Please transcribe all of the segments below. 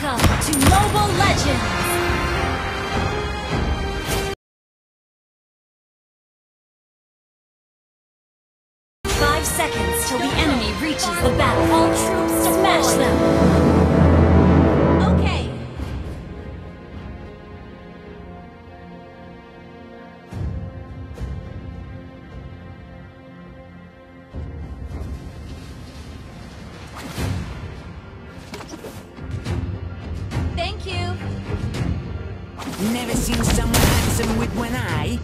Welcome to Mobile Legends! 5 seconds till the enemy reaches the battle. All troops smash them! Okay! Thank you! Never seen someone handsome with one eye?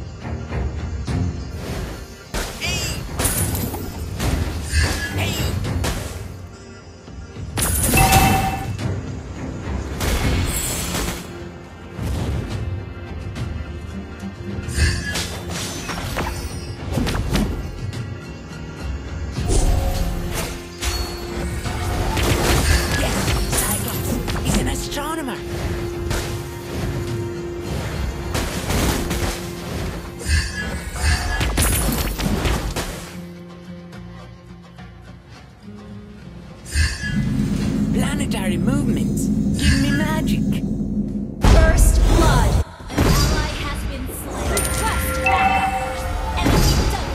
Planetary movements. Give me magic. First blood. An ally has been slain. Request backup. Enemy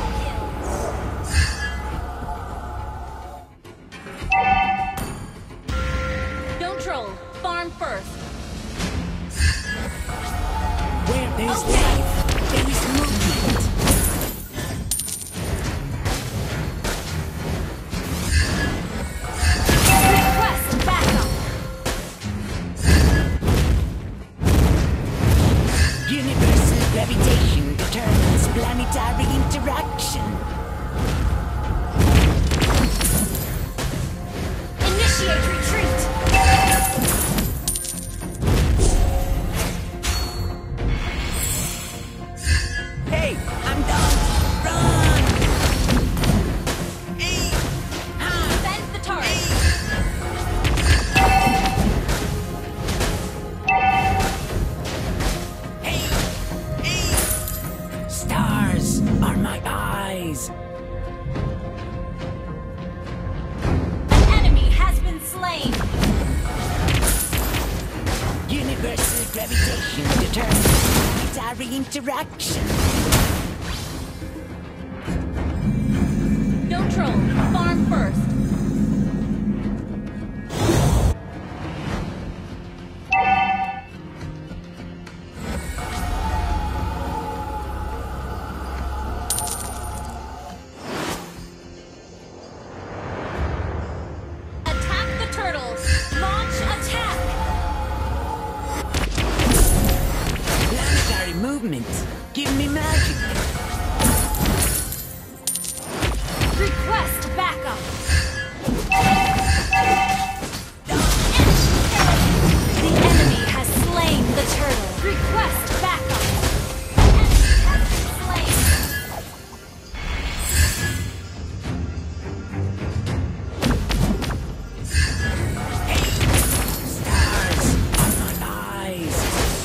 double kill. Don't troll. Farm first. Where there's life, there is movement. Request backup. Universal gravitation determines planetary interaction. Initiate retreat. Hey, I'm done. Run! Defend the turret. Stars are my eyes. An enemy has been slain. Universal gravitation determines planetary interaction. Don't troll. Farm first. Attack the turtles. Launch attack. Planetary movements. Give me magic. Request backup. The enemy has slain the turtle. Request backup. Enemy has been slain. Stars are my eyes.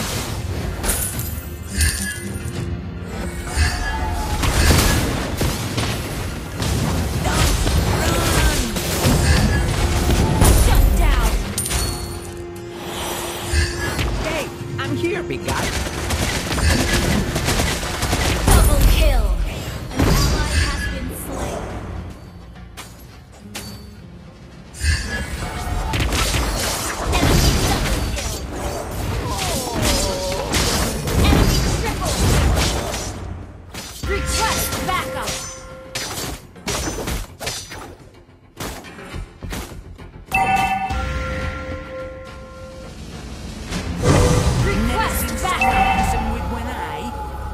Shut down. Hey, I'm here, big guy. Double kill. An ally has been slain. Enemy double kill. Enemy triple kill. Request backup. Request backup. Handsome with one eye.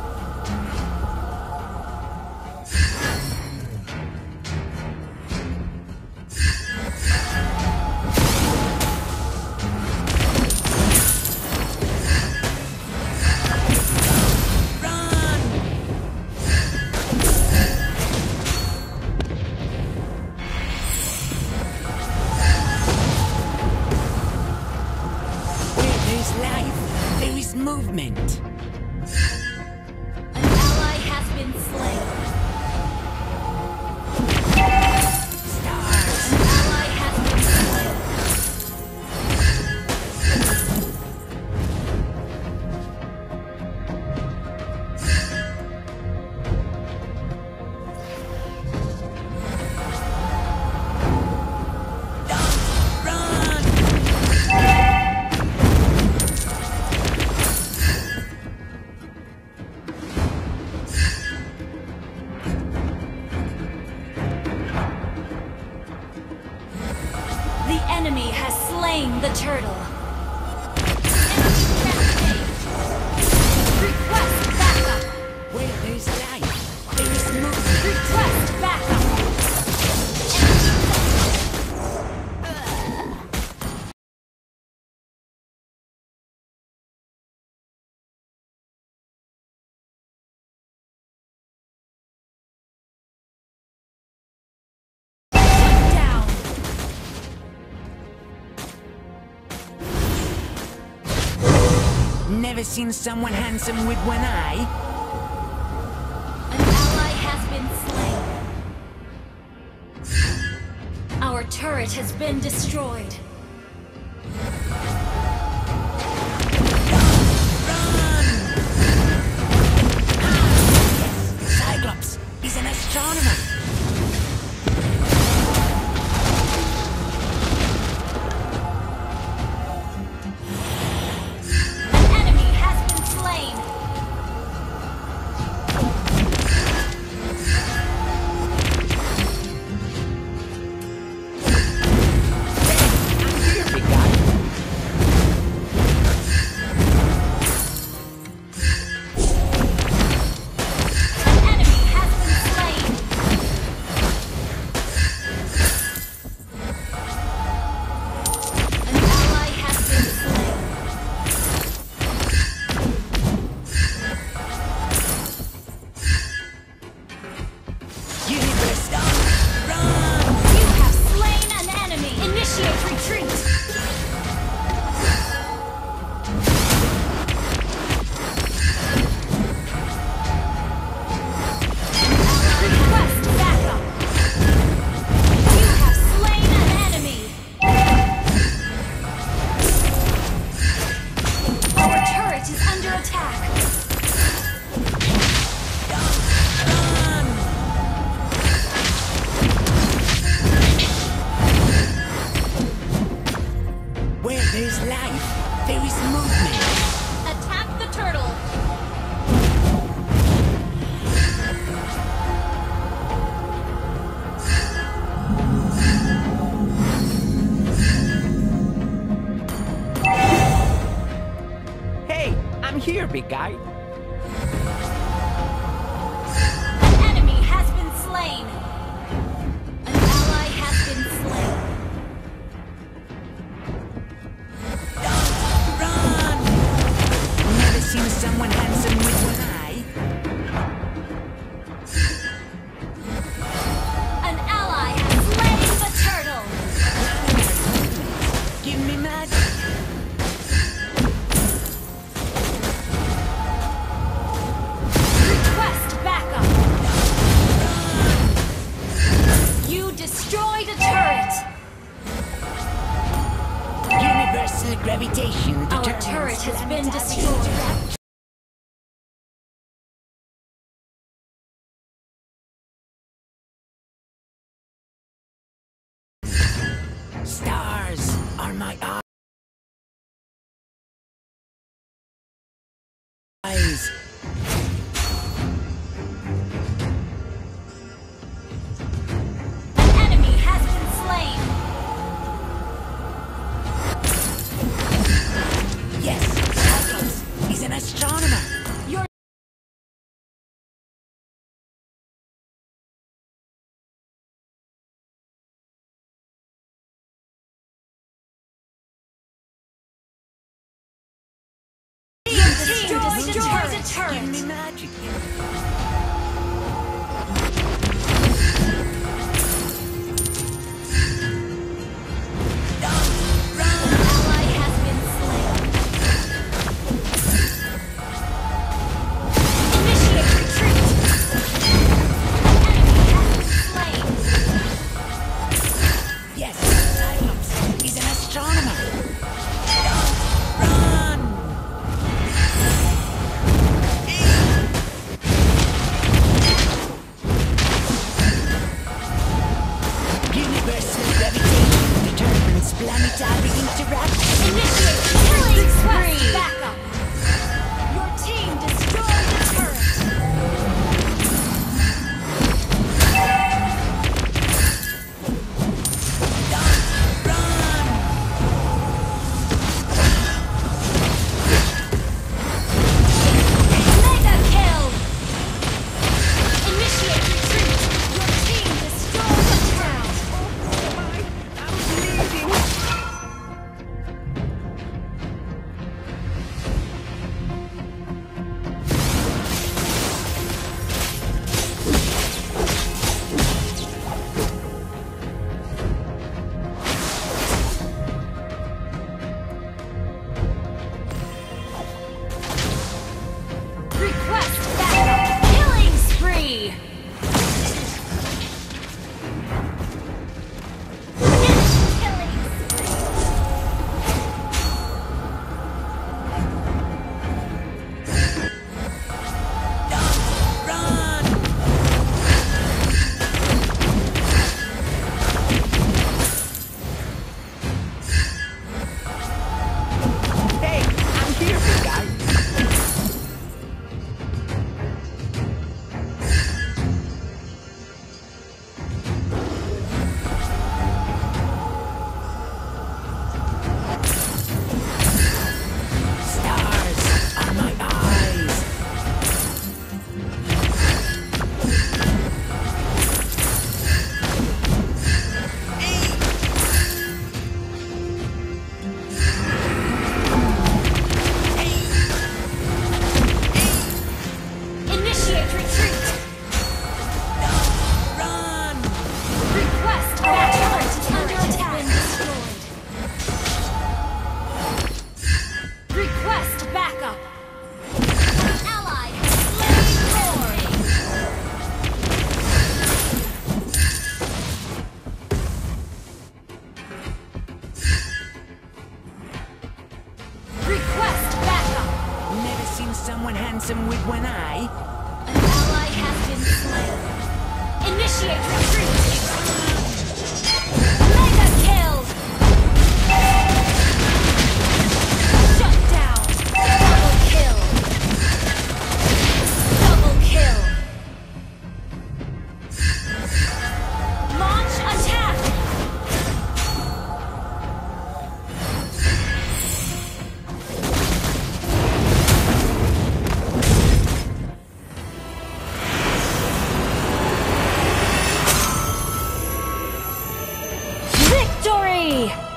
Run! Where there's life, there is movement. An ally has been slain. An ally has been slain. enemy has slain the turtle. Request backup. Where there is life, there is movement. Request backup. Down. Never seen someone handsome with one eye. An ally has been slain. Our turret has been destroyed. Cyclops, he's an astronomer. An enemy has been slain. I'm here, big guy. An enemy has been slain. An ally has been slain. Universe, run! You have slain an enemy. Initiate retreat. Request backup. You have slain an enemy. Our turret is under attack. Run! Where there is life, there is movement. Attack the turtle. Hey, I'm here, big guy. An enemy has been slain. An ally has been slain. Run! Never seen someone handsome with one eye. An ally has slain the turtle. Give me magic. Request backup. You destroyed a turret. Universal gravitation Our determines turret has been planetary destroyed. interaction. Stars are my eyes. An enemy has been slain. Yes, Cyclops, he's an astronomer. Your team destroyed a Give me turret. magic. Run! Ally has been slain. Initiate retreat. Enemy has been slain. Yes, Cyclops, he's an astronomer. Run! someone handsome with one eye? An ally has been slain. Initiate retreat! Mega kill! Shut down! Double kill! Double kill! Launch attack! Victory!